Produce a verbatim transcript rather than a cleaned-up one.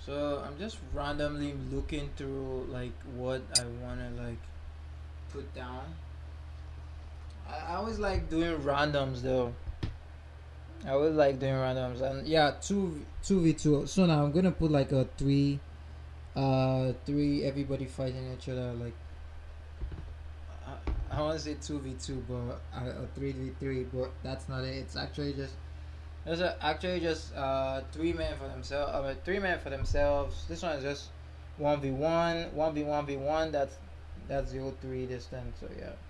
So I'm just randomly looking through like what I wanna like put down. I, I always like doing randoms though. I always like doing randoms, and yeah, two two v two. So now I'm gonna put like a three, uh, three everybody fighting each other. Like I, I want to say two v two, but uh, a three v three, but that's not it. It's actually just there's a, actually just uh three men for themselves. I mean, three men for themselves. This one is just one v one, one v one v one. That's that's zero three distance. So yeah.